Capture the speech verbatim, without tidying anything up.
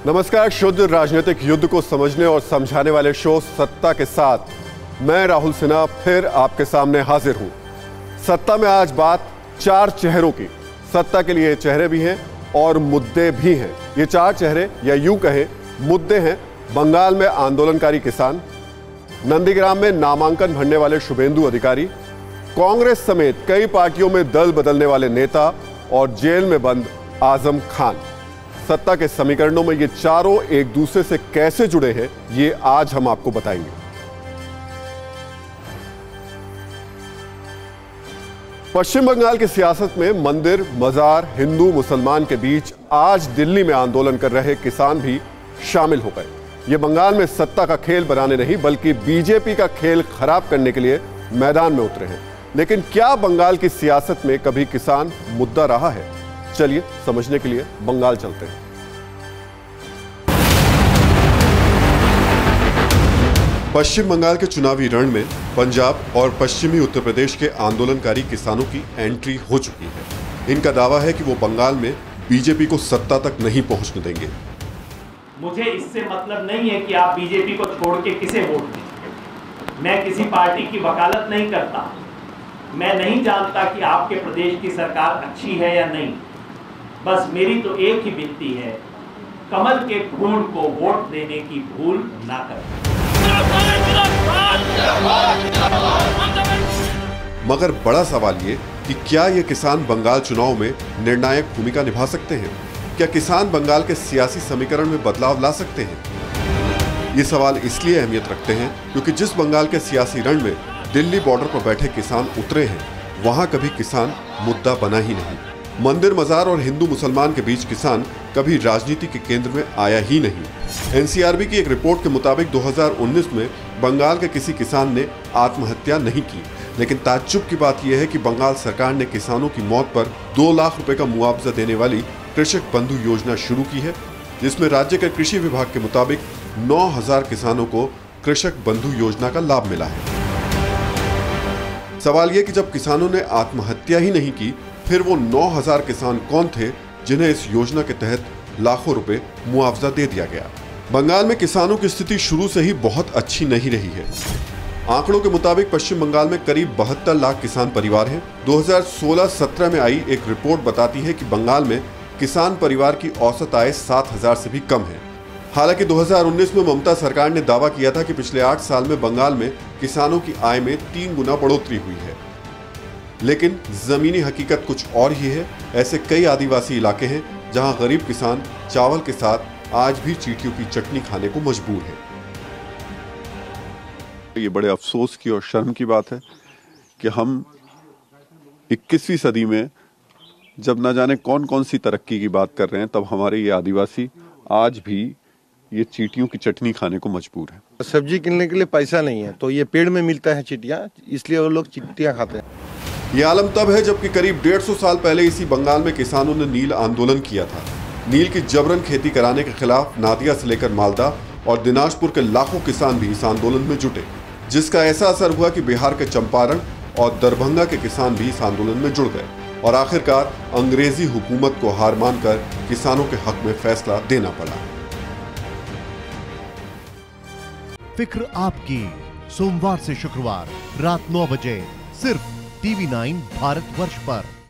नमस्कार। शुद्ध राजनीतिक युद्ध को समझने और समझाने वाले शो सत्ता के साथ मैं राहुल सिन्हा फिर आपके सामने हाजिर हूं। सत्ता में आज बात चार चेहरों की। सत्ता के लिए चेहरे भी हैं और मुद्दे भी हैं। ये चार चेहरे या यूं कहें मुद्दे हैं बंगाल में आंदोलनकारी किसान, नंदीग्राम में नामांकन भरने वाले शुभेंदु अधिकारी, कांग्रेस समेत कई पार्टियों में दल बदलने वाले नेता और जेल में बंद आजम खान। सत्ता के समीकरणों में ये चारों एक दूसरे से कैसे जुड़े हैं, ये आज हम आपको बताएंगे। पश्चिम बंगाल की सियासत में मंदिर, मजार, हिंदू मुसलमान के बीच आज दिल्ली में आंदोलन कर रहे किसान भी शामिल हो गए। ये बंगाल में सत्ता का खेल बनाने नहीं बल्कि बीजेपी का खेल खराब करने के लिए मैदान में उतरे हैं। लेकिन क्या बंगाल की सियासत में कभी किसान मुद्दा रहा है? चलिए समझने के लिए बंगाल चलते हैं। पश्चिम बंगाल के चुनावी रण में पंजाब और पश्चिमी उत्तर प्रदेश के आंदोलनकारी किसानों की एंट्री हो चुकी है। इनका दावा है कि वो बंगाल में बीजेपी को सत्ता तक नहीं पहुंचने देंगे। मुझे इससे मतलब नहीं है कि आप बीजेपी को छोड़ के किसे वोट दें। मैं किसी पार्टी की वकालत नहीं करता। मैं नहीं जानता कि आपके प्रदेश की सरकार अच्छी है या नहीं। बस मेरी तो एक ही विनती है, कमल के फूल को वोट देने की भूल ना करें। मगर बड़ा सवाल ये कि क्या ये किसान बंगाल चुनाव में निर्णायक भूमिका निभा सकते हैं? क्या किसान बंगाल के सियासी समीकरण में बदलाव ला सकते हैं? ये सवाल इसलिए अहमियत रखते हैं क्योंकि जिस बंगाल के सियासी रण में दिल्ली बॉर्डर पर बैठे किसान उतरे हैं, वहां कभी किसान मुद्दा बना ही नहीं। मंदिर, मजार और हिंदू मुसलमान के बीच किसान कभी राजनीति के केंद्र में आया ही नहीं। एनसीआरबी की एक रिपोर्ट के मुताबिक दो हज़ार उन्नीस में बंगाल के किसी किसान ने आत्महत्या नहीं की। लेकिन ताज्जुब की बात यह है कि बंगाल सरकार ने किसानों की मौत पर दो लाख रुपए का मुआवजा देने वाली कृषक बंधु योजना शुरू की है, जिसमें राज्य के कृषि विभाग के मुताबिक नौ हज़ार किसानों को कृषक बंधु योजना का लाभ मिला है। सवाल यह कि जब किसानों ने आत्महत्या ही नहीं की, फिर वो नौ हज़ार किसान कौन थे जिन्हें इस योजना के तहत लाखों रुपए मुआवजा दे दिया गया? बंगाल में किसानों की स्थिति शुरू से ही बहुत अच्छी नहीं रही है। आंकड़ों के मुताबिक पश्चिम बंगाल में करीब बहत्तर लाख किसान परिवार हैं। दो हज़ार सोलह सत्रह में आई एक रिपोर्ट बताती है कि बंगाल में किसान परिवार की औसत आय सात हज़ार से भी कम है। हालांकि दो हज़ार उन्नीस में ममता सरकार ने दावा किया था कि पिछले आठ साल में बंगाल में किसानों की आय में तीन गुना बढ़ोतरी हुई है। लेकिन जमीनी हकीकत कुछ और ही है। ऐसे कई आदिवासी इलाके हैं जहां गरीब किसान चावल के साथ आज भी चींटियों की चटनी खाने को मजबूर है। ये बड़े अफसोस की और शर्म की बात है कि हम इक्कीसवीं सदी में जब न जाने कौन कौन सी तरक्की की बात कर रहे हैं, तब हमारे ये आदिवासी आज भी ये चींटियों की चटनी खाने को मजबूर है। सब्जी किनने के लिए पैसा नहीं है तो ये पेड़ में मिलता है चींटियां, इसलिए वो लोग चींटियां खाते हैं। ये आलम तब है जबकि करीब डेढ़ सौ साल पहले इसी बंगाल में किसानों ने नील आंदोलन किया था। नील की जबरन खेती कराने के खिलाफ नादिया से लेकर मालदा और दिनाजपुर के लाखों किसान भी इस आंदोलन में जुटे, जिसका ऐसा असर हुआ कि बिहार के चंपारण और दरभंगा के किसान भी इस आंदोलन में जुड़ गए और आखिरकार अंग्रेजी हुकूमत को हार मानकर किसानों के हक में फैसला देना पड़ा। फिक्र आपकी, सोमवार से शुक्रवार रात नौ बजे सिर्फ टीवी नाइन भारतवर्ष पर।